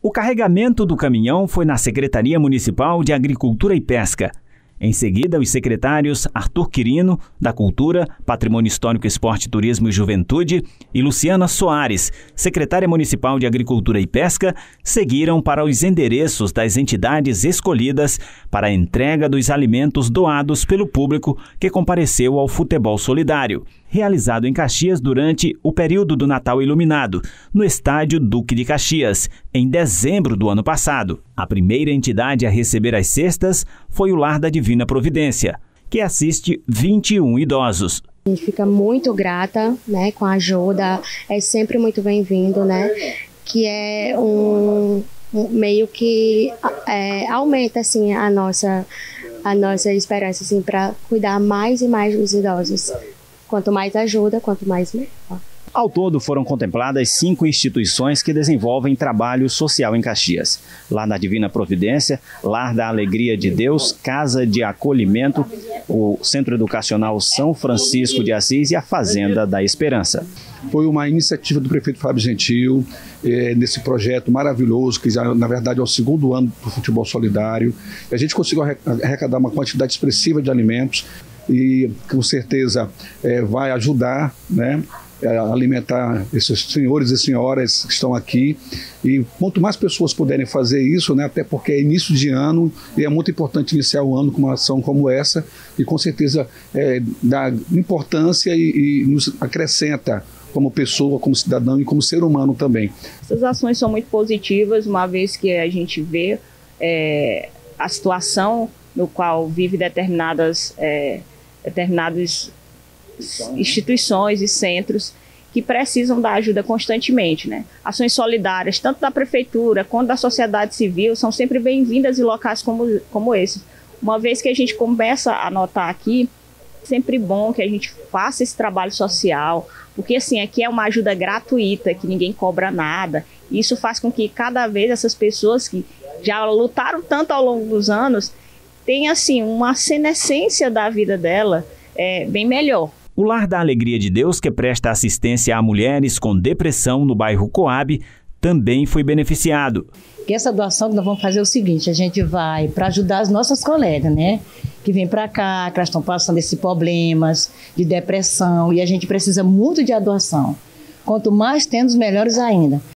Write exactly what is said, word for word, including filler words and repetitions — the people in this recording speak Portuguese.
O carregamento do caminhão foi na Secretaria Municipal de Agricultura e Pesca. Em seguida, os secretários Arthur Quirino, da Cultura, Patrimônio Histórico, Esporte, Turismo e Juventude, e Luciana Soares, secretária municipal de Agricultura e Pesca, seguiram para os endereços das entidades escolhidas para a entrega dos alimentos doados pelo público que compareceu ao Futebol Solidário, realizado em Caxias durante o período do Natal Iluminado, no Estádio Duque de Caxias, em dezembro do ano passado. A primeira entidade a receber as cestas foi o Lar da Divina Providência, que assiste vinte e um idosos. A gente fica muito grata, né, com a ajuda, é sempre muito bem-vindo, né, que é um, um meio que é, aumenta assim, a, nossa, a nossa esperança assim, para cuidar mais e mais dos idosos. Quanto mais ajuda, quanto mais melhor. Ao todo, foram contempladas cinco instituições que desenvolvem trabalho social em Caxias. Lar da Divina Providência, Lar da Alegria de Deus, Casa de Acolhimento, o Centro Educacional São Francisco de Assis e a Fazenda da Esperança. Foi uma iniciativa do prefeito Fábio Gentil, é, nesse projeto maravilhoso, que já, na verdade é o segundo ano do Futebol Solidário. A gente conseguiu arrecadar uma quantidade expressiva de alimentos e com certeza é, vai ajudar, né, a alimentar esses senhores e senhoras que estão aqui. E quanto mais pessoas puderem fazer isso, né, até porque é início de ano e é muito importante iniciar o ano com uma ação como essa, e com certeza é, dá importância e, e nos acrescenta como pessoa, como cidadão e como ser humano também. Essas ações são muito positivas, uma vez que a gente vê é, a situação no qual vive determinadas, é, determinadas instituições e centros que precisam da ajuda constantemente, né? Ações solidárias, tanto da prefeitura quanto da sociedade civil, são sempre bem-vindas em locais como, como esse. Uma vez que a gente começa a notar aqui, é sempre bom que a gente faça esse trabalho social, porque assim, aqui é uma ajuda gratuita, que ninguém cobra nada. E isso faz com que cada vez essas pessoas que já lutaram tanto ao longo dos anos tenham assim, uma senescência da vida dela é, bem melhor. O Lar da Alegria de Deus, que presta assistência a mulheres com depressão no bairro Coab, também foi beneficiado. Que essa doação que nós vamos fazer é o seguinte: a gente vai para ajudar as nossas colegas, né? Que vêm para cá, que elas estão passando esses problemas de depressão, e a gente precisa muito de doação. Quanto mais temos, melhores ainda.